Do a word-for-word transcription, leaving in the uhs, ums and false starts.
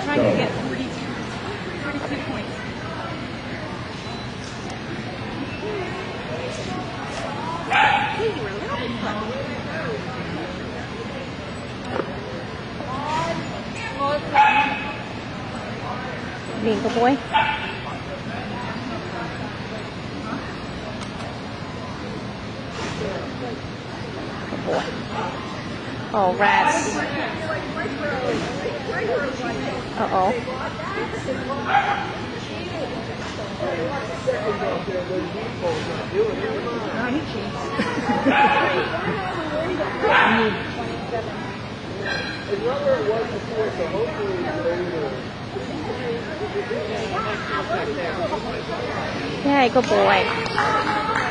trying to get forty-two, forty-two points. Hey, you were a little bit close. Being good boy. Good boy. Oh, rats. Uh-oh. It's not where it was before, so hopefully it's later. Yay, good boy.